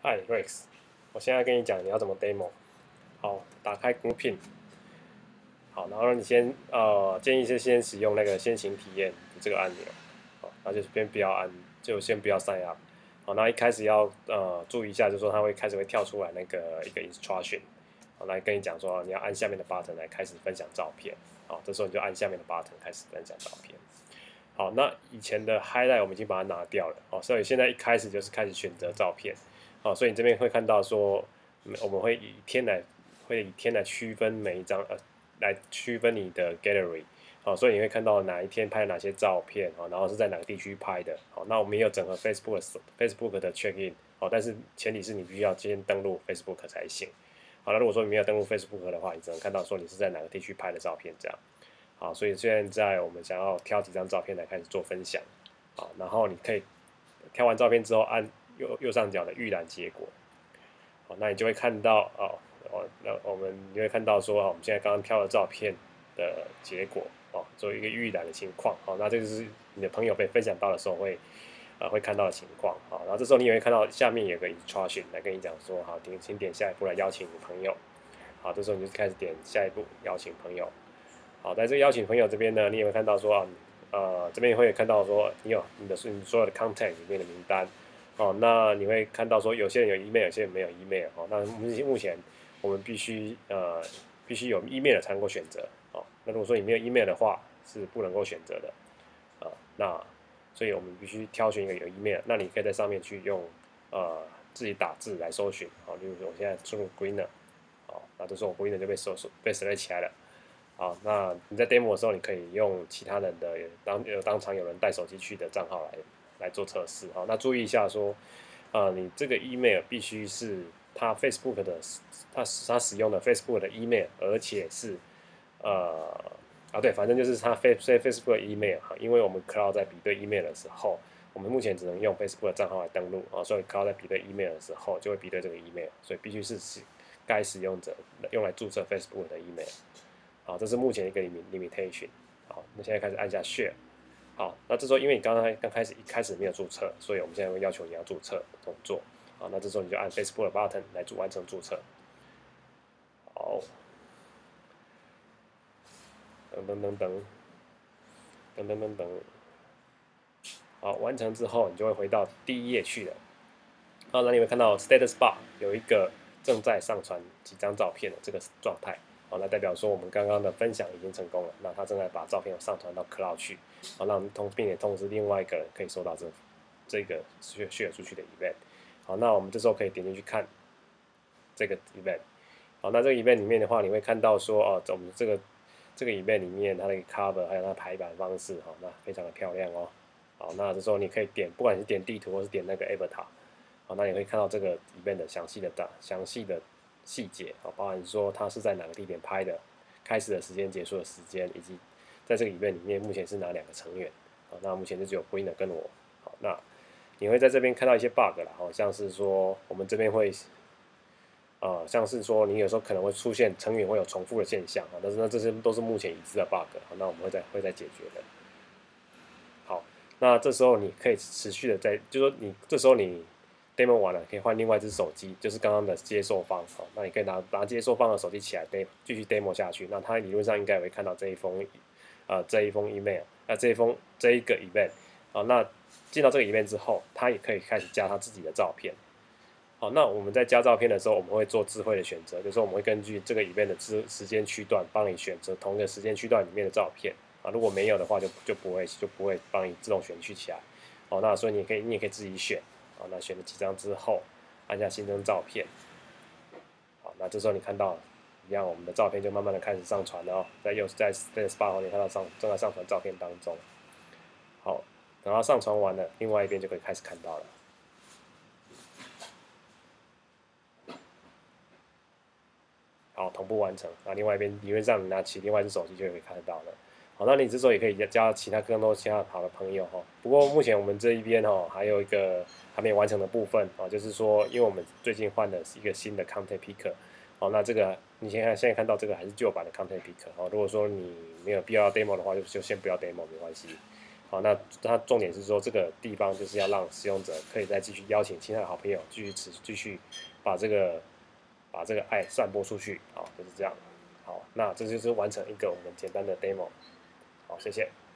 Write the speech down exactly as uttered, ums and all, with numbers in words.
嗨，Rex，我现在跟你讲你要怎么 demo。好，打开 Grouping，好，然后你先呃建议是先使用那个先行体验这个按钮，好，那就先不要按，就先不要 sign up。好，那一开始要呃注意一下，就是说它会开始会跳出来那个一个 instruction，好，来跟你讲说你要按下面的 button 来开始分享照片，好，这时候你就按下面的 button 开始分享照片。好，那以前的 highlight 我们已经把它拿掉了，哦，所以现在一开始就是开始选择照片，哦，所以你这边会看到说，我们会以天来，会以天来区分每一张，呃，来区分你的 gallery，好，所以你会看到哪一天拍哪些照片，好，然后是在哪个地区拍的，好，那我们也有整合 Facebook Facebook 的 check in，好，但是前提是你必须要先登录 Facebook 才行，好了，如果说你没有登录 Facebook 的话，你只能看到说你是在哪个地区拍的照片这样。好，所以现在我们想要挑几张照片来开始做分享，好，然后你可以挑完照片之后按右右上角的预览结果，好，那你就会看到哦，哦，那我们你会看到说，哦，我们现在刚刚挑的照片的结果，哦，做一个预览的情况，好，那这就是你的朋友被分享到的时候会，呃，会看到的情况，好，然后这时候你也会看到下面有个 instruction 来跟你讲说，好，请请点下一步来邀请你朋友，好，这时候你就开始点下一步邀请朋友。好，在这个邀请朋友这边呢，你也会看到说啊，呃，这边会看到说你有你的你所有的 content 里面的名单，哦，那你会看到说有些人有 email， 有些人没有 email，哦，那目前我们必须呃必须有 email 才能够选择，哦，那如果说你没有 email 的话是不能够选择的，啊、呃，那所以我们必须挑选一个有 email，那你可以在上面去用呃自己打字来搜寻，好，例如说我现在输入 Greener，好，那这时候我 Greener 就被搜索被 select 起来了。好，那你在 demo 的时候，你可以用其他人的当当场有人带手机去的账号来来做测试。好，那注意一下说，呃，你这个 email 必须是它 Facebook 的，它它使用的 Facebook 的 email，而且是呃啊对，反正就是它 Facebook 的 email 哈，因为我们 Cloud 在比对 email 的时候，我们目前只能用 Facebook 的账号来登录啊，所以 Cloud 在比对 email 的时候就会比对这个 email，所以必须是该使用者用来注册 Facebook 的 email。好，这是目前一个 limitation。好，那现在开始按下 share。好，那这时候因为你刚才刚开始一开始没有注册，所以我们现在会要求你要注册动作。好，那这时候你就按 Facebook 的 button 来完成注册。好，等等等等，等等等等。好，完成之后，你就会回到第一页去了。好，那你会看到 status bar 有一个正在上传几张照片的这个状态。好，那代表说我们刚刚的分享已经成功了。那他正在把照片上传到 Cloud 去，好，让通并且通知另外一个人可以收到这这个 share 出去的 event。好，那我们这时候可以点进去看这个 event。好，那这个 event 里面的话，你会看到说哦，我们这个这个 event 里面它的 cover 还有它排版方式，好，那非常的漂亮哦。好，那这时候你可以点，不管是点地图或是点那个 avatar，好，那你会看到这个 event 的详细的大详细的。细节啊，包含说它是在哪个地点拍的，开始的时间、结束的时间，以及在这个影片里面目前是哪两个成员啊？那目前就只有 Greener 跟我。好，那你会在这边看到一些 bug 啦，好像是说我们这边会，呃，像是说你有时候可能会出现成员会有重复的现象啊，但是那这些都是目前已知的 bug，好，那我们会再会再解决的。好，那这时候你可以持续的在，就说你这时候你。demo 完了，可以换另外一只手机，就是刚刚的接受方。好，那你可以拿拿接受方的手机起来 demo 继续 demo 下去。那它理论上应该也会看到这一封，呃，这一封 email， 那、呃、这一封这一个 event。好，那进到这个 event 之后，它也可以开始加它自己的照片。好，那我们在加照片的时候，我们会做智慧的选择，就是我们会根据这个 event 的时时间区段，帮你选择同一个时间区段里面的照片。啊，如果没有的话就，就就不会就不会帮你自动选取起来。好，那所以你可以你也可以自己选。好，那选了几张之后，按下新增照片。好，那这时候你看到一样，我们的照片就慢慢的开始上传了哦，在右在在 S 八号你看到上正在上传照片当中。好，等到上传完了，另外一边就可以开始看到了。好，同步完成。那另外一边理论上你拿起另外一只手机就可以看得到了。好，那你这时候也可以加其他更多其他好的朋友哈。不过目前我们这一边哈还有一个还没有完成的部分啊，就是说，因为我们最近换的是一个新的 Content Picker， 好，那这个你现在现在看到这个还是旧版的 Content Picker， 好，如果说你没有必要 demo 的话，就就先不要 demo 没关系。 好，那它重点是说这个地方就是要让使用者可以再继续邀请其他的好朋友继续持继续把这个把这个爱散播出去，好，就是这样。好，那这就是完成一个我们简单的 demo。好，谢谢。